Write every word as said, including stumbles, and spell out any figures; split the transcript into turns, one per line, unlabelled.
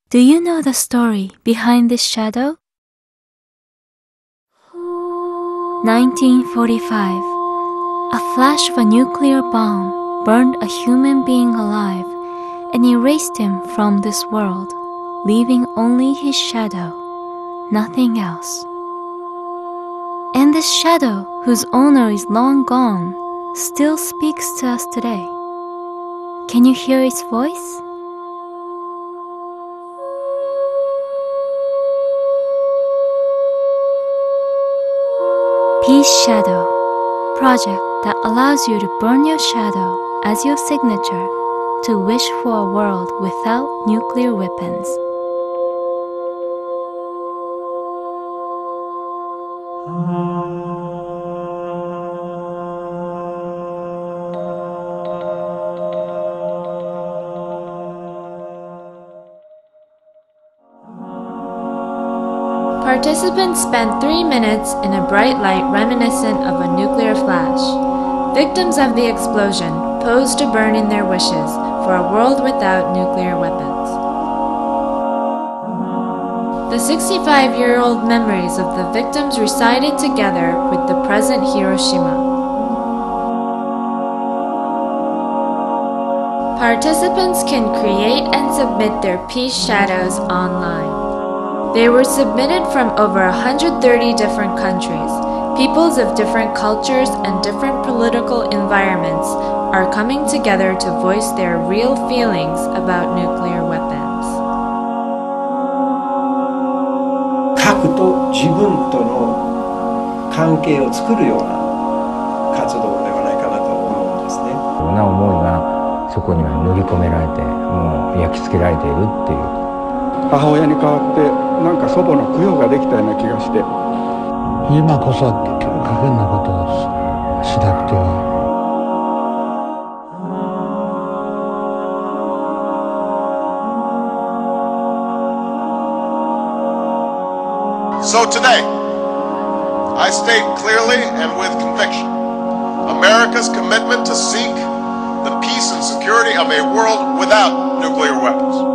Do you know the story behind this shadow? nineteen forty-five. A flash of a nuclear bomb burned a human being alive and erased him from this world, leaving only his shadow, nothing else. And this shadow, whose owner is long gone, still speaks to us today. Can you hear its voice? Peace Shadow, project that allows you to burn your shadow as your signature to wish for a world without nuclear weapons.
Participants spent three minutes in a bright light reminiscent of a nuclear flash. Victims of the explosion posed to burn in their wishes for a world without nuclear weapons. The sixty-five-year-old memories of the victims recited together with the present Hiroshima. Participants can create and submit their peace shadows online. They were submitted from over one hundred thirty different countries. Peoples of different cultures and different political environments are coming together to voice their real feelings about nuclear weapons.
核と自分との関係を作るような活動ではないかなと思うんですね。
いろんな思いがそこには塗り込められて、もう焼き付けられているっていう。
母親に代わってなんか祖母の供養ができたような気がして、
今こそ危険なことをしなくては。
So today, I state clearly and with conviction America's commitment to seek the peace and security of a world without nuclear weapons.